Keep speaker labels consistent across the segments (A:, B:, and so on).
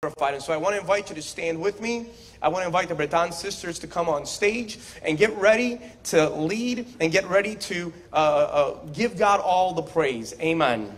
A: glorified. And so I want to invite you to stand with me. I want to invite the Breton sisters to come on stage and get ready to lead and get ready to give God all the praise. Amen.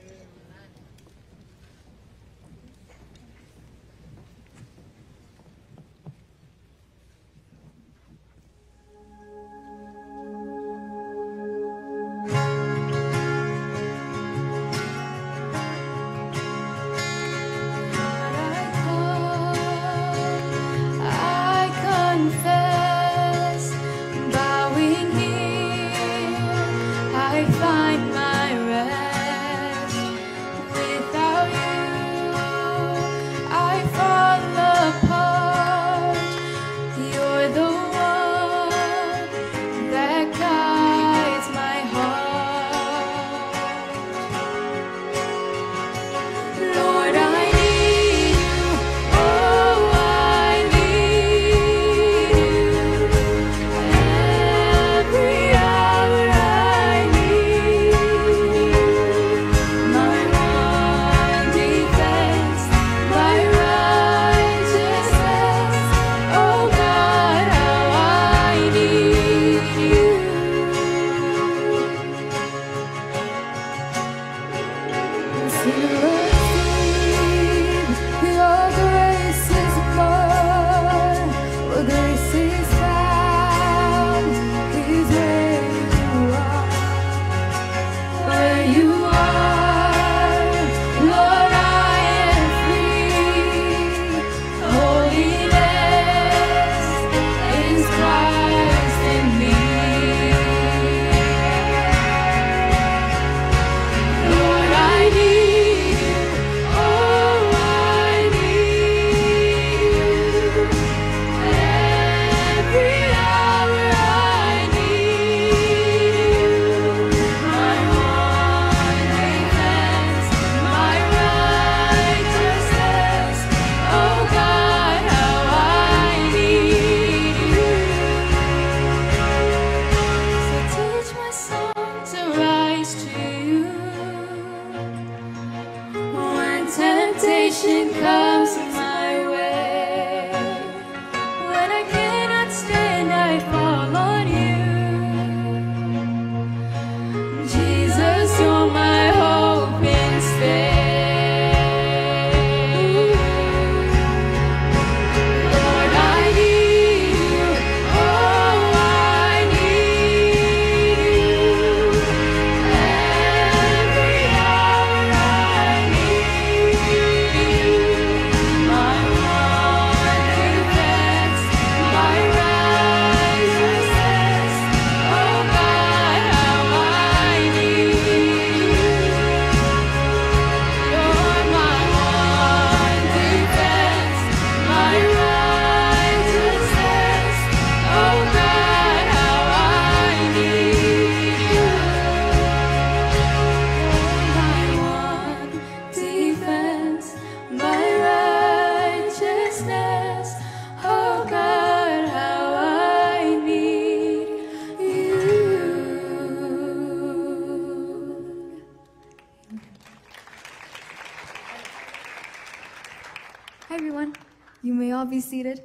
B: Hi everyone, you may all be seated.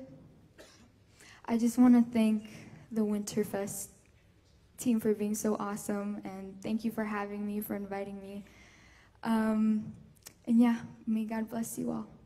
B: I just want to thank the Winterfest team for being so awesome, and thank you for having me, for inviting me. And yeah, may God bless you all.